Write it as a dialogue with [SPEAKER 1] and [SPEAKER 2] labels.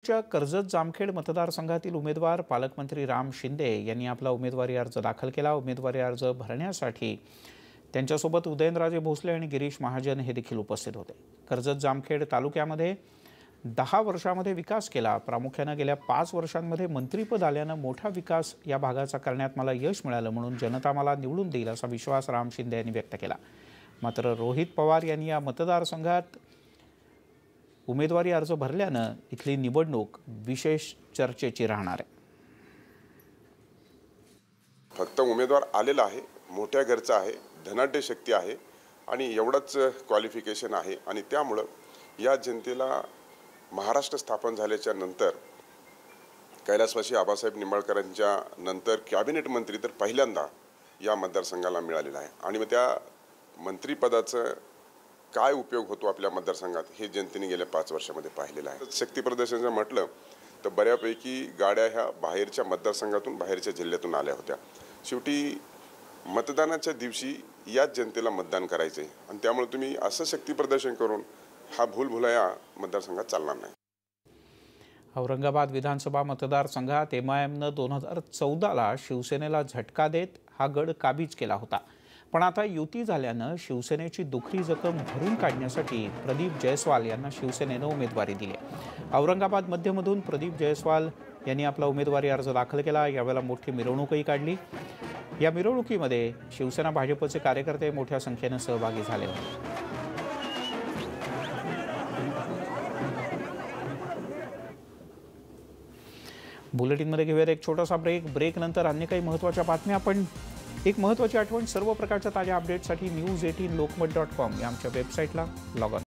[SPEAKER 1] लातूरच्या कर्जत जामखेड मतदारसंघातील उमेदवार पालकमंत्री राम शिंदे यांनी आपला उमेदवारी अर्ज दाखल केला। उमेदवारी अर्ज भरण्यासाठी त्यांच्यासोबत उदयनराजे भोसले आणि गिरीश महाजन हे देखील उपस्थित होते। कर्जत जामखेड तालुक्यामध्ये 10 वर्षांमध्ये विकास केला। प्रामुख्याने गेल्या 5 वर्षांमध्ये मंत्रीपद आल्याने मोठा विकास या भागाचा करण्यात मला यश मिळालं, म्हणून जनता मला निवडून देईल असा विश्वास राम शिंदे यांनी व्यक्त केला। मात्र रोहित पवार यांनी या मतदारसंघात उमेदवारी अर्ज भरल्याने इथली निवडणूक विशेष चर्चेची राहणार आहे।
[SPEAKER 2] फक्त उमेदवार आलेला आहे, मोठ्या घरचा आहे, धनाढ्य शक्ती आहे आणि एवढंच क्वालिफिकेशन आहे आणि त्यामुळे या जनतेला महाराष्ट्र स्थापन झाल्याच्या नंतर कैलासवासी आबासाहेब निंबाळकरांच्या नंतर कॅबिनेट मंत्री तर पहिल्यांदा या मतदारसंघाला मिळालेला आहे आणि मग त्या मंत्रिपदाचं काय उपयोग होतो आपल्या मतदारसंघात हे जनतेने गेल्या 5 वर्षांमध्ये पाहिलेलं आहे। शक्ती प्रदर्शनाचं म्हटलं तर बऱ्यापैकी गाड्या ह्या बाहेरच्या मतदारसंघातून बाहेरच्या जिल्ह्यातून आल्या होत्या। शेवटी मतदानाच्या दिवशी याच जनतेला मतदान करायचे आणि त्यामुळे तुम्ही असं शक्ती प्रदर्शन करून हा भूलभुलैया मतदारसंघात चालणार नाही।
[SPEAKER 1] औरंगाबाद विधानसभा मतदारसंघात एमआयएमने 2014ला शिवसेनेला झटका देत हा गड काबीज केला होता, पण आता युती झाल्याने शिवसेनेची दुखरी जखम भरून काढण्यासाठी प्रदीप जयस्वाल यांना शिवसेनेने उमेदवारी दिली। औरंगाबाद मध्यमधून प्रदीप जयस्वाल यांनी आपला उमेदवारी अर्ज दाखल केला। यावेळेला मोठी मिरवणूकही काढली। या मिरवणुकीमध्ये शिवसेना भाजपचे कार्यकर्ते मोठ्या संख्येने सहभागी झाले होते। बुलेटिनमध्ये घेऊयात एक छोटासा ब्रेक नंतर अन्य काही महत्त्वाच्या बातम्या। आपण एक महत्त्वाची आठवण, सर्व प्रकारच्या ताज्या अपडेट्ससाठी news18lokmat.com या आमच्या वेबसाईटला लॉग ऑन